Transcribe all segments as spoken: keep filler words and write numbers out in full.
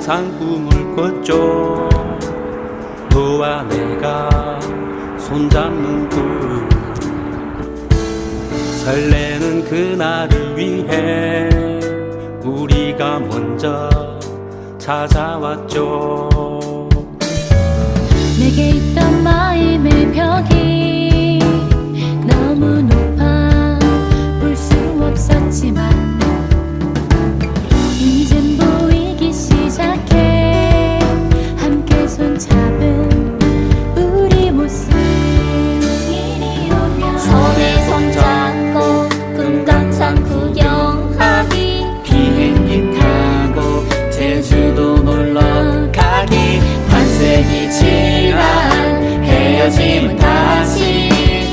항상 꿈을 꿨죠. 너와 내가 손잡는 꿈, 설레는 그날을 위해 우리가 먼저 찾아왔죠. 내게 있던 마음의 벽이 너무 높아 볼 수 없었지만 이젠 보이기 시작해. 함께 손잡은 우리 모습, 손에 손잡고 금강산 구경하기, 비행기 타고 제주도 놀러 가기, 반세기 지난 헤어짐은 다시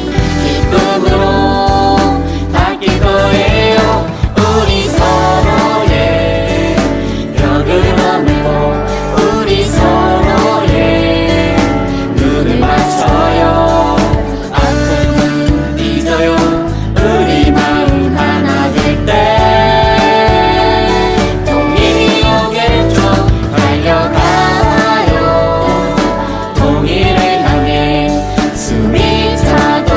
기쁨으로 바뀔 거예요. 우리 서로의 벽을 허물고 우리 서로의 눈을 맞춰요. 아픔은 잊어요. 우리 마음 하나 될 때 통일이 오겠죠. 달려가요. 통일을 향해 숨이 차도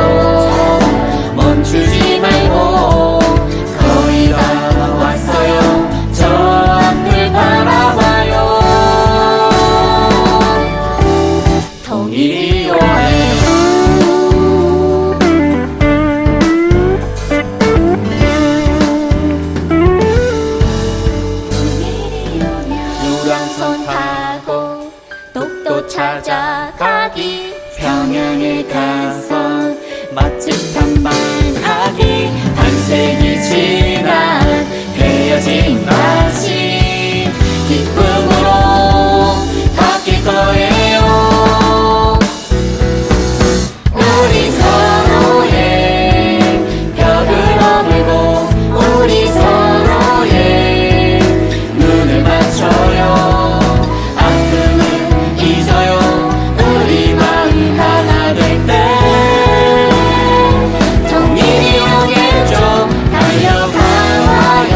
멈추지 말고 거의 다 왔어요. 저 앞을 바라봐요. 통일이 오네요. 유람선 타고 독도 찾아가기, 평양에 가서 맛집 탐방하기, 반세기 지난 헤어짐 다시 기쁨으로 바뀔 거예요. 우리 서로의 벽을 허물고 우리 서로의 눈을 맞춰요. 아픔을 잊어요. 우리 마음 하나 될 때 통일이 오겠죠. 달려가요.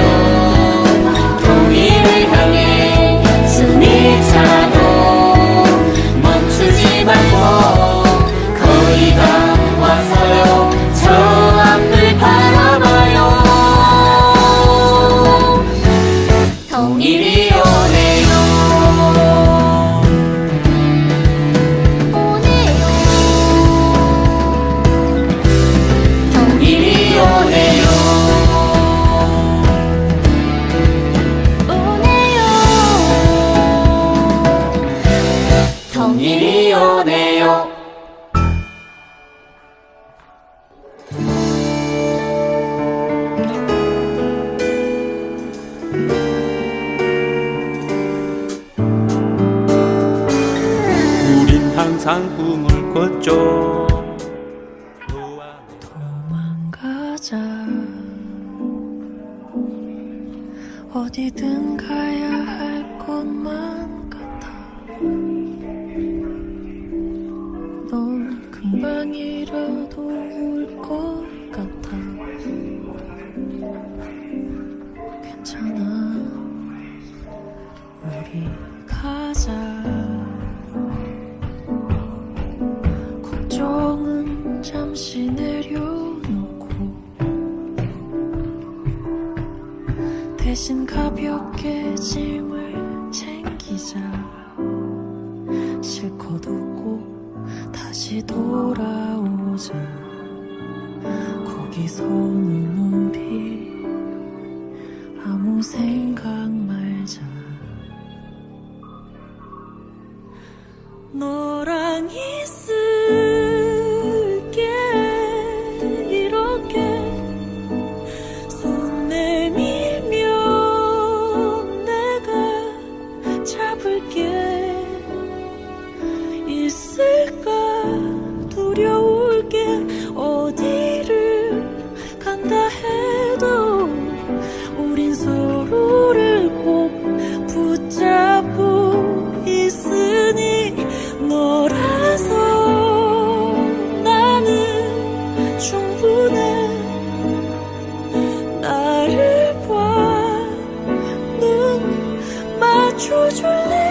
통일을 향해 숨이 차도 멈추지 말고 거의 다 왔어요. 저 앞을 바라봐요. 통일이 오네요. 통일이 오네요. 통일이 오네요. 우린 항상 꿈을 꿨죠. 도망가자. 어디든 가야 할 곳만 같아. 넌 금방이라도 올 것 같아. 괜찮아. 우리 가자. 걱정은 잠시 내려놓고 대신 가볍게 짐을 챙기자. 실컷 웃고 다시 돌아오자. 거기서는 우리 아무 생각 말자. 너랑 있을게. 이렇게 손 내밀면 내가 잡을게. 있을까 두려울 게. 어디를 간다 해도 우린 서로를 꼭 붙잡고 있으니. 너라서 나는 충분해. 나를 봐. 눈 맞춰줄래.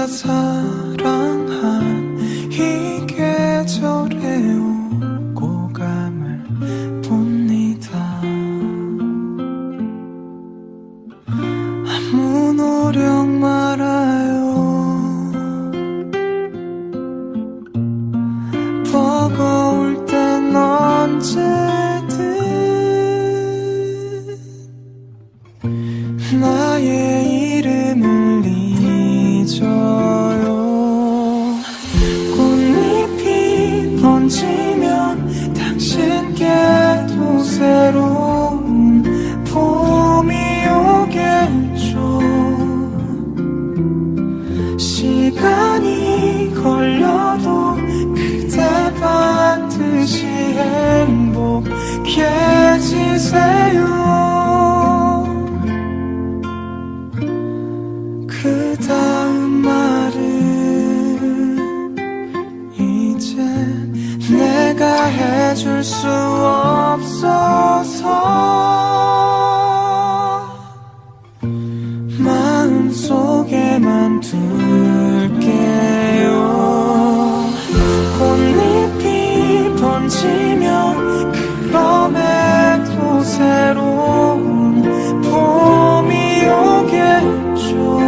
내가 사랑한 이 계절에 오고 감을 봅니다. 아무 노력 말아요. 버거울 땐 언제든 나의 이름을 잊어요. 꽃잎이 번지면 당신께도 새로운 봄이 오겠죠. 시간이 걸려도 그대 반드시 행복해지세요. 그 다음 말은 이제 내가 해줄 수 없어서 마음속에만 둘게요. 꽃잎이 번지면 그럼에도 새로운 봄이 오겠죠.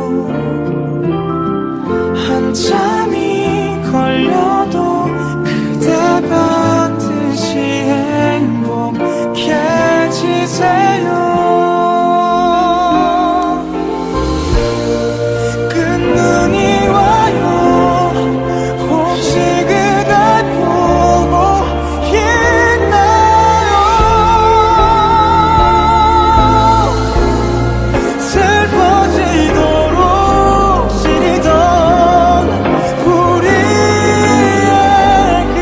한참이 걸려도 그대 반드시 행복해지세요. 끝눈이 와요. 혹시 그댈 보고 있나요? 슬퍼지도록 시리던 우리의 그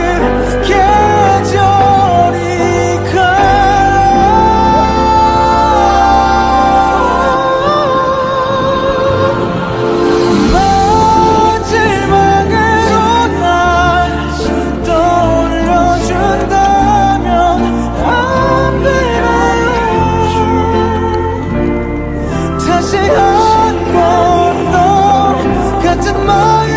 계절이 마지막으로 날 떠올려준다면 안 되나요? 다시 한 번 더 같은 마음